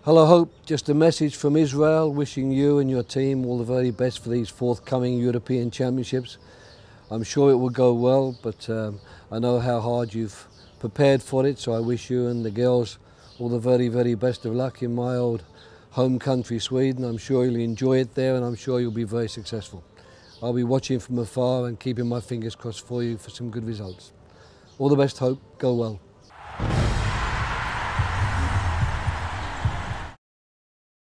Hello Hope, just a message from Israel wishing you and your team all the very best for these forthcoming European Championships. I'm sure it will go well, but I know how hard you've prepared for it, so I wish you and the girls all the very, very best of luck in my old home country, Sweden. I'm sure you'll enjoy it there and I'm sure you'll be very successful. I'll be watching from afar and keeping my fingers crossed for you for some good results. All the best, Hope. Go well.